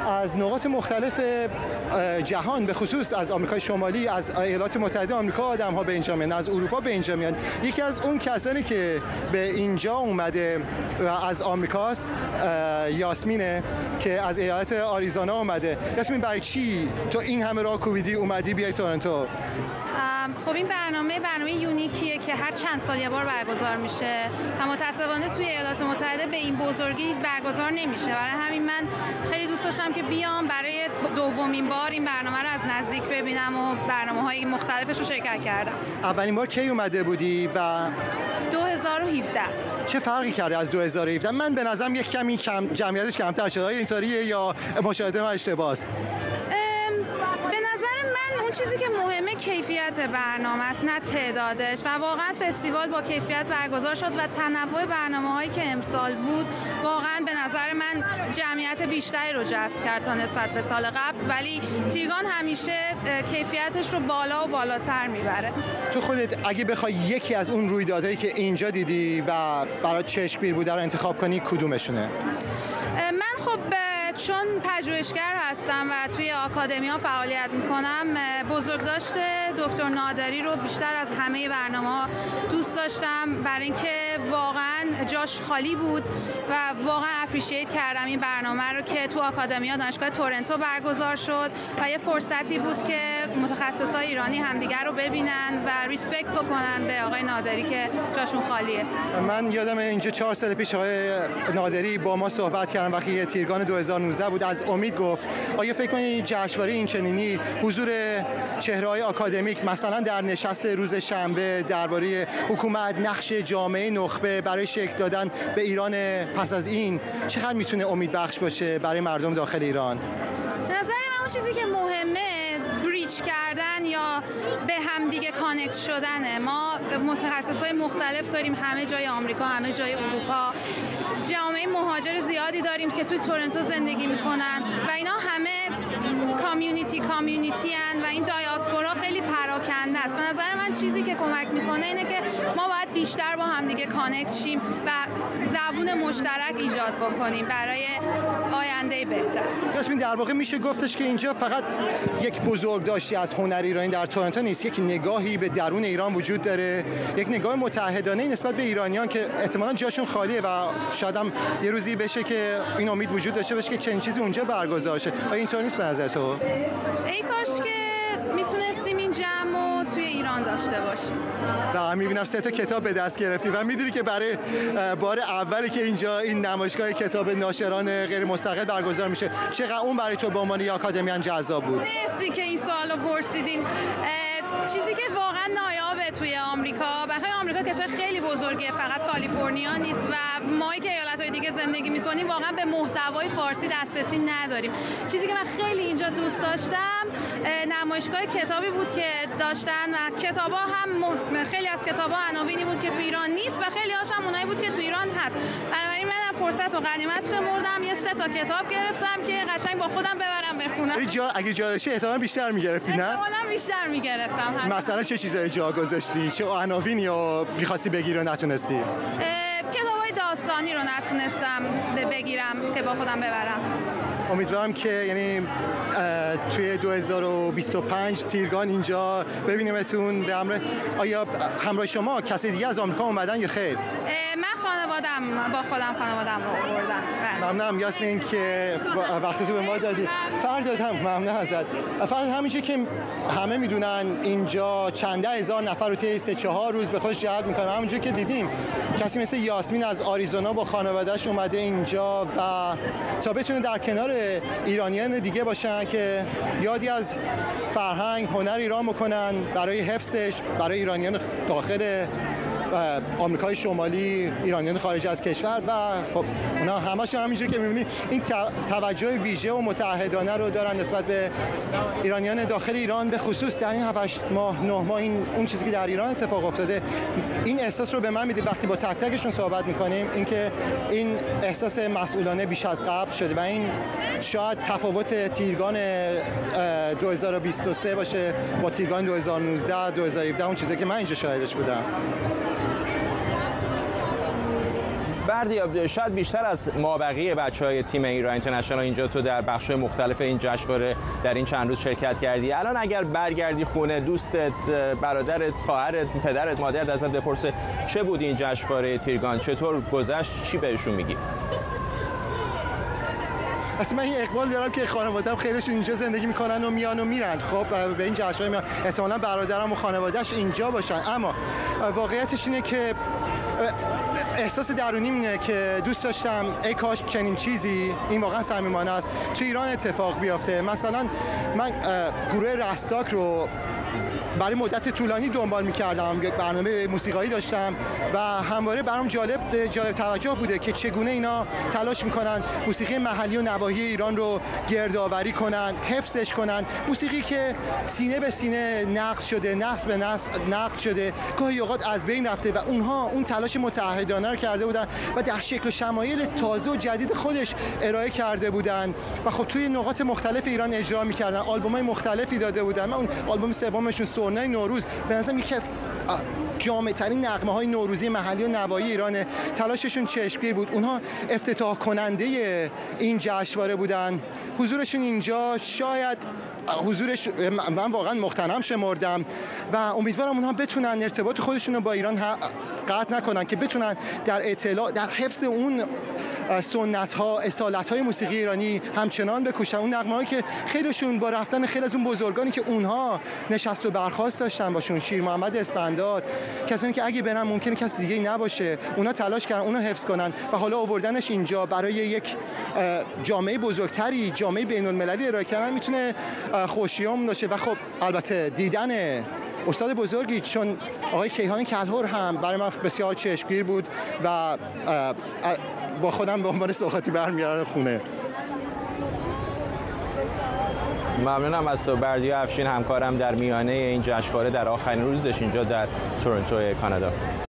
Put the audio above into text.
از نقاط مختلف جهان به خصوص از آمریکای شمالی، از ایالات متحده آمریکا آدم‌ها به اینجا میان، از اروپا به اینجا میان. یکی از اون کسانی که به اینجا اومده از آمریکاست یاسمینه که از ایالت آریزونا اومده. یاسمین، برای چی تو این همه راه کوبیدی اومدی بیای تورنتو؟ خب این برنامه یونیکیه که هر چند سال یه بار برگزار میشه و متأسفانه توی ایالات متحده به این بزرگی برگزار نمیشه. برای همین من خیلی دوست داشتم که بیام برای دومین بار این برنامه رو از نزدیک ببینم و برنامه‌های مختلفش رو شرکت کردم. اولین بار کی اومده بودی و 2017. چه فرقی کرده از 2017؟ من به نظرم یک کمی جمعیتش کمتر شده. آیا اینطوریه یا مشاهده من اشتباهه؟ به نظر من اون چیزی که مهمه کیفیت برنامه است نه تعدادش و واقعا فستیوال با کیفیت برگزار شد و تنوع برنامه‌هایی که امسال بود واقعا به نظر من جمعیت بیشتری رو جذب کرد تا نسبت به سال قبل، ولی تیرگان همیشه کیفیتش رو بالا و بالاتر میبره. تو خودت اگه بخوای یکی از اون رویدادهایی که اینجا دیدی و برات چشمگیر بوده رو انتخاب کنی کدومشونه؟ من خب چون پژوهشگر هستم و توی آکادمیا فعالیت میکنم، بزرگداشت دکتر نادری رو بیشتر از همه برنامه‌ها دوست داشتم برای اینکه واقعا جاش خالی بود و واقعا اپریشیت کردم این برنامه رو که تو آکادمیا دانشگاه تورنتو برگزار شد و یه فرصتی بود که متخصصای ایرانی همدیگر رو ببینن و ریسپکت بکنن به آقای نادری که جاشون خالیه. من یادم اینجا 4 سال پیش آقای نادری با ما صحبت کردن وقتی تیرگان 2019 بود، از امید گفت. آیا فکر کنید جشنواره این چنینی حضور چهره‌های آکادمیک مثلا در نشست روز شنبه درباره حکومت، نقش جامعه نخبه برای شکل دادن به ایران پس از این چقدر میتونه امید بخش باشه برای مردم داخل ایران؟ نظر من اون چیزی که مهمه بریج کردن یا به هم دیگه کانکت شدنه. ما متخصصای مختلف داریم همه جای آمریکا، همه جای اروپا، جامعه مهاجر زیادی داریم که توی تورنتو زندگی میکنن و اینا همه کامیونیتی ان و این دیاسپورا خیلی پراکنده است. به نظر من چیزی که کمک میکنه اینه که ما باید بیشتر با هم دیگه کانکت شیم و زبون مشترک ایجاد بکنیم برای آینده بهتر. یاسمین، در واقع میشه گفتش که اینجا فقط یک بزرگداشتی از هنر ایرانی در تورنتو نیست، یک نگاهی به درون ایران وجود داره، یک نگاه متحدانه نسبت به ایرانیان که احتمالاً جاشون خالیه و شاید هم یه روزی بشه که این امید وجود داشته باشه که چنین چیزی اونجا برگزار شه. آیا اینطور نیست به نظر تو؟ ای کاش که میتونستیم این جمع توی ایران داشته باشیم. و میبینم 3 تا کتاب به دست گرفتی و میدونی که برای بار اولی که اینجا این نمایشگاه کتاب ناشران غیر مستقل برگزار میشه، چقدر اون برای تو به عنوان یک آکادمیان جذاب بود؟ مرسی که این سوالو پرسیدین. چیزی که واقعا نایابه توی آمریکا، بخاطر آمریکا کشور خیلی بزرگه، فقط کالیفرنیا نیست و ما که ایالت‌های دیگه زندگی می‌کنیم واقعا به محتوای فارسی دسترسی نداریم. چیزی که من خیلی اینجا دوست داشتم نمایشگاه کتابی بود که داشتن و کتابا هم خیلی از کتابا عناوینی بود که تو ایران نیست و خیلی هاش هم اونایی بود که تو ایران هست. بنابراین من فرصت و غنیمت شمردم، یه 3 تا کتاب گرفتم که قشنگ با خودم ببرم بخونم. اگه جا داشتی احتمالاً بیشتر می‌گرفتی، نه؟ احتمالاً بیشتر می‌گرفتم. مثلا چه چیزایی جا گذاشتی؟ چه عناوینی رو می‌خواستی بگیری و نتونستی؟ کتابای داستانی رو نتونستم بگیرم که با خودم ببرم. امیدوارم که یعنی توی 2025 تیرگان اینجا ببینیمتون. به امر آیا همراه شما کسی دیگه از آمریکا اومدن یا خیر؟ من خانوادم با خودم خانوادم رو بردم. ممنونم یاسمین که وقتی به ما دادی. فرداد هم ممنون ازت. فقط همینجوری که همه میدونن اینجا چند ده هزار نفر رو طی 3-4 روز به خودش جلب میکنه. همونجوری که دیدیم کسی مثل یاسمین از آریزونا با خانواده‌اش اومده اینجا و تا بتونه در کنار ایرانیان دیگه باشن که یادی از فرهنگ، هنر ایران بکنن برای حفظش، برای ایرانیان داخل آمریکای شمالی، ایرانیان خارج از کشور و خب اونا همشون همینجوری که می‌بینی این توجه ویژه و متحدانه رو دارن نسبت به ایرانیان داخل ایران، به خصوص در این 7-8 ماه 9 ماه اون چیزی که در ایران اتفاق افتاده. این احساس رو به من میده وقتی با تک تکشون صحبت می‌کنیم، اینکه این احساس مسئولانه بیش از قبل شده و این شاید تفاوت تیرگان 2023 باشه با تیرگان 2019 2017 اون چیزی که من اینجا شاهدش بودم. بردیا شاید بیشتر از مابقی بچهای تیم ایران اینترنشنال اینجا تو در بخش مختلف این جشنواره در این چند روز شرکت کردی. الان اگر برگردی خونه دوستت، برادرت، خواهرت، پدرت، مادرت ازت بپرسه چه بود این جشنواره تیرگان، چطور گذشت، چی بهشون میگی؟ من این اقبال دارم که خانواده‌ام خیلیشون اینجا زندگی میکنن و میان و میرن. خب به این جشنواره میان، احتمالاً برادرم و خانواده‌اش اینجا باشن، اما واقعیتش اینه که احساس درونیم اینه که دوست داشتم ای کاش چنین چیزی، این واقعا صمیمانه است، تو ایران اتفاق بیفته. مثلا من گروه رستاک رو برای مدت طولانی دنبال می‌کردم، برنامه موسیقایی داشتم و همواره برام جالب توجه بوده که چگونه اینا تلاش می‌کنن موسیقی محلی و نواحی ایران رو گردآوری کنن، حفظش کنن، موسیقی که سینه به سینه نقل شده، نسل به نسل نقل شده، گاهی اوقات از بین رفته و اونها اون تلاش متعهدانه رو کرده بودن و در شکل و شمایل تازه و جدید خودش ارائه کرده بودن و خب توی نقاط مختلف ایران اجرا می‌کردن، آلبوم‌های مختلفی داده بودن. من اون آلبوم سومشون سرنای نوروز به نظرم یکی از جامع‌ترین نغمه‌های نوروزی محلی و نواحی ایرانه. تلاششون چشمگیر بود. اونها افتتاح کننده این جشنواره بودن. حضورشون اینجا شاید حضورش من واقعا مغتنم شمردم و امیدوارم اونها بتونن ارتباط خودشون رو با ایران قطع نکنن که بتونن در اطلاع در حفظ اون سنت‌ها، اصالت‌های موسیقی ایرانی همچنان بکوشن. اون نغمه‌هایی که خیلیشون با رفتن خیلی از اون بزرگانی که اونها نشست و برخاست داشتن باشون، شیر محمد اسفندار، کسانی که اگه برن ممکنه کسی دیگه‌ای نباشه، اونا تلاش کردن اونو حفظ کنن و حالا آوردنش اینجا برای یک جامعه بزرگتری، جامعه بین‌المللی ارائه کردن میتونه خوشیوم باشه. و خب البته دیدن استاد بزرگی چون آقای کیهان کلهر هم برای من بسیار چشمگیر بود و با خودم به عنوان سوغاتی برمیارم خونه. ممنونم از تو بردیا افشین، همکارم در میانه این جشنواره در آخرین روزش اینجا در تورنتو کانادا.